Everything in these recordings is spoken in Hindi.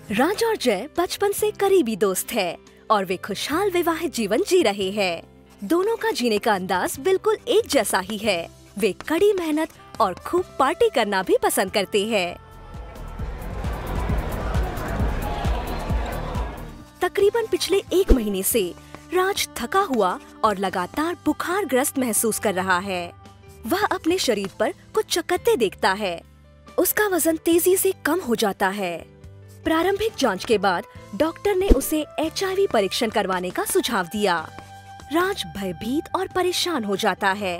राज और जय बचपन से करीबी दोस्त है और वे खुशहाल विवाहित जीवन जी रहे हैं। दोनों का जीने का अंदाज बिल्कुल एक जैसा ही है। वे कड़ी मेहनत और खूब पार्टी करना भी पसंद करते हैं। तकरीबन पिछले 1 महीने से राज थका हुआ और लगातार बुखारग्रस्त महसूस कर रहा है। वह अपने शरीर पर कुछ चकत्ते देखता है। उसका वजन तेजी से कम हो जाता है। प्रारंभिक जांच के बाद डॉक्टर ने उसे HIV परीक्षण करवाने का सुझाव दिया। राज भयभीत और परेशान हो जाता है।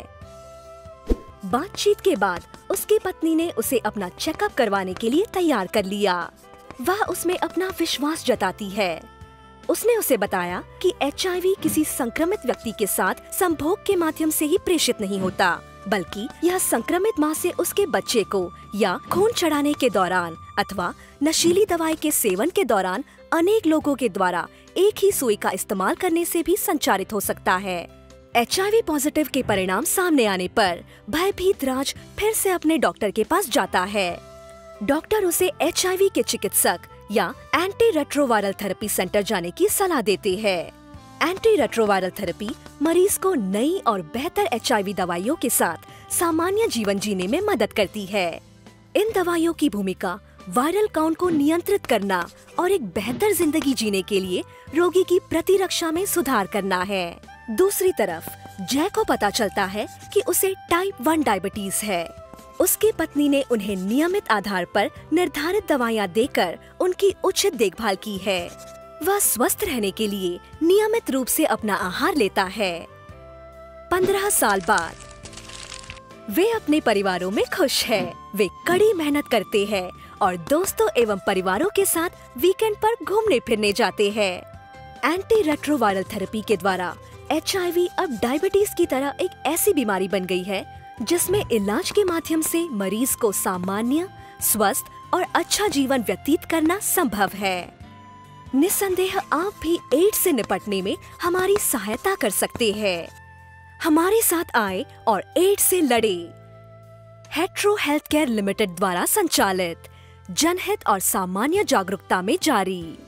बातचीत के बाद उसकी पत्नी ने उसे अपना चेकअप करवाने के लिए तैयार कर लिया। वह उसमें अपना विश्वास जताती है। उसने उसे बताया कि HIV किसी संक्रमित व्यक्ति के साथ संभोग के माध्यम से ही प्रेषित नहीं होता, बल्कि यह संक्रमित माँ से उसके बच्चे को या खून चढ़ाने के दौरान अथवा नशीली दवाई के सेवन के दौरान अनेक लोगों के द्वारा एक ही सुई का इस्तेमाल करने से भी संचारित हो सकता है। HIV पॉजिटिव के परिणाम सामने आने पर भयभीत राज फिर से अपने डॉक्टर के पास जाता है। डॉक्टर उसे HIV के चिकित्सक या एंटी रेट्रोवायरल थेरेपी सेंटर जाने की सलाह देते हैं। एंटी रेट्रोवायरल थेरेपी मरीज को नई और बेहतर HIV दवाइयों के साथ सामान्य जीवन जीने में मदद करती है। इन दवाइयों की भूमिका वायरल काउंट को नियंत्रित करना और एक बेहतर जिंदगी जीने के लिए रोगी की प्रतिरक्षा में सुधार करना है। दूसरी तरफ जय को पता चलता है कि उसे टाइप 1 डायबिटीज है। उसकी पत्नी ने उन्हें नियमित आधार पर निर्धारित दवाइयाँ देकर उनकी उचित देखभाल की है। वह स्वस्थ रहने के लिए नियमित रूप से अपना आहार लेता है। 15 साल बाद वे अपने परिवारों में खुश हैं। वे कड़ी मेहनत करते हैं और दोस्तों एवं परिवारों के साथ वीकेंड पर घूमने फिरने जाते हैं। एंटी रेट्रोवायरल थेरेपी के द्वारा HIV अब डायबिटीज की तरह एक ऐसी बीमारी बन गई है जिसमें इलाज के माध्यम से मरीज को सामान्य, स्वस्थ और अच्छा जीवन व्यतीत करना संभव है। निस्संदेह आप भी एड्स से निपटने में हमारी सहायता कर सकते हैं। हमारे साथ आए और एड्स से लड़े। हेटेरो हेल्थकेयर लिमिटेड द्वारा संचालित, जनहित और सामान्य जागरूकता में जारी।